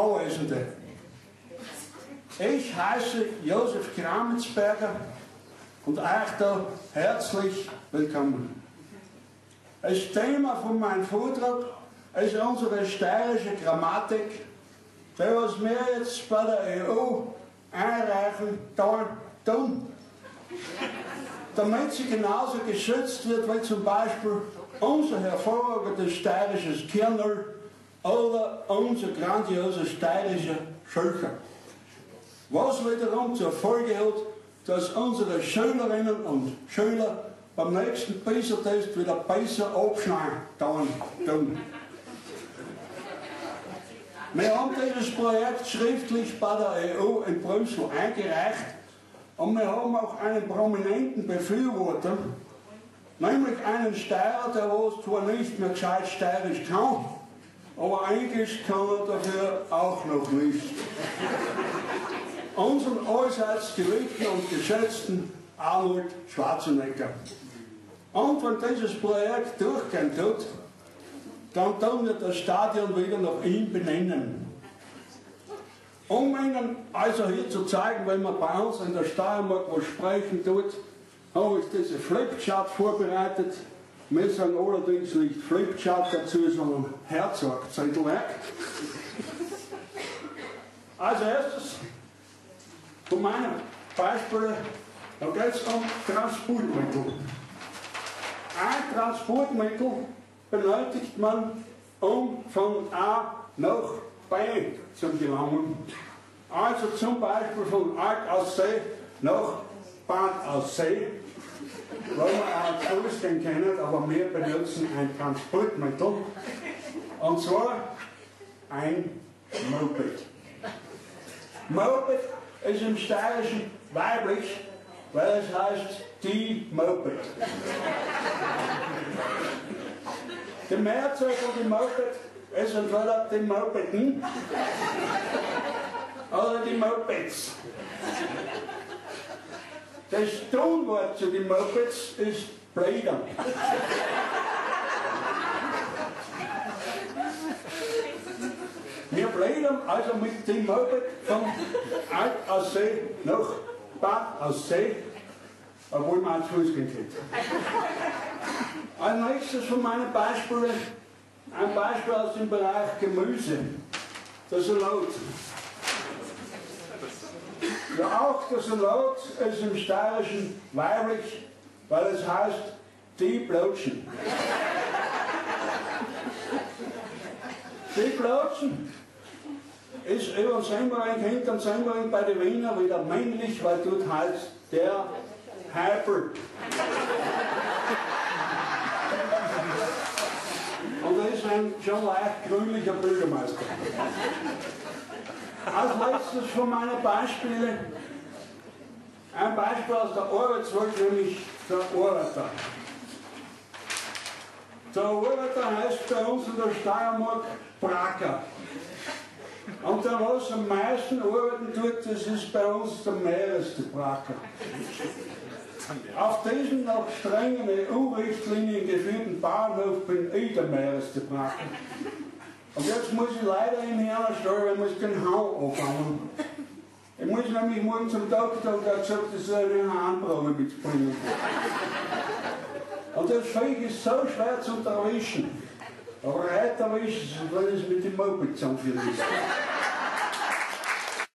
Anwesende. Ich heiße Josef Kramensberger und euch da herzlich willkommen. Das Thema von meinem Vortrag ist unsere steirische Grammatik, die was wir jetzt bei der EU einreichen tun, damit sie genauso geschützt wird wie zum Beispiel unser hervorragendes steirisches Kirnerl oder unser grandioses steirischer Schulcher. Was wiederum zur Folge hat, dass unsere Schülerinnen und Schüler beim nächsten PISA-Test wieder besser abschneiden tun. Wir haben dieses Projekt schriftlich bei der EU in Brüssel eingereicht und wir haben auch einen prominenten Befürworter, nämlich einen Steirer, der was zwar nicht mehr gescheit steirisch kann, aber Englisch kann er dafür auch noch nicht. Unseren allseits geliebten und geschätzten Arnold Schwarzenegger. Und wenn dieses Projekt durchgehen tut, dann tun wir das Stadion wieder nach ihm benennen. Um Ihnen also hier zu zeigen, wenn man bei uns in der Steiermark was sprechen tut, habe ich diese Flipchart vorbereitet. Wir sagen allerdings nicht Flipchart dazu, sondern Herzog-Zettelwerk. Als erstes von meinen Beispielen, da geht es um Transportmittel. Ein Transportmittel benötigt man, um von A nach B zu gelangen. Also zum Beispiel von Alt aussee nach Bad aussee, weil man auch Fußgänger kennt, aber wir benutzen ein Transportmittel, und zwar ein Moped. Moped ist im Steirischen weiblich, weil es heißt die Moped. Die Mehrzahl von die Moped ist entweder die Mopeden oder die Mopeds. Das Tonwort zu den Mopeds ist Blädern. Wir blädern also mit dem Moped von Alt aussee nach Bad aussee, obwohl man als Fußgänger kennt. Als nächstes von meinen Beispielen ein Beispiel aus dem Bereich Gemüse, der Salat. Ja, auch der Salat ist im Steirischen weiblich, weil es heißt die Blötschen. Die Blötschen ist über den Semmering, hinter dem Semmering bei den Wiener wieder männlich, weil dort heißt der Heipel. Und er ist ein schon leicht grünlicher Bürgermeister. Als letztes von meinen Beispielen ein Beispiel aus der Arbeitswelt, nämlich der Arbeiter. Der Arbeiter heißt bei uns in der Steiermark Bracker. Und der, was am meisten arbeiten tut, das ist bei uns der Meeresbracker. Auf diesem nach strengen EU-Richtlinien geführten Bauernhof bin ich der Meeresbracker. Und jetzt muss ich leider in Hirn stellen, ich muss den Hahn anfangen. Ich muss nämlich morgen zum Doktor und er hat gesagt, das ist eine Harnprobe mitzubringen. Und das Viech ist so schwer zu erwischen. Aber heute erwischen, wenn es mit dem Moped zusammenführen ist.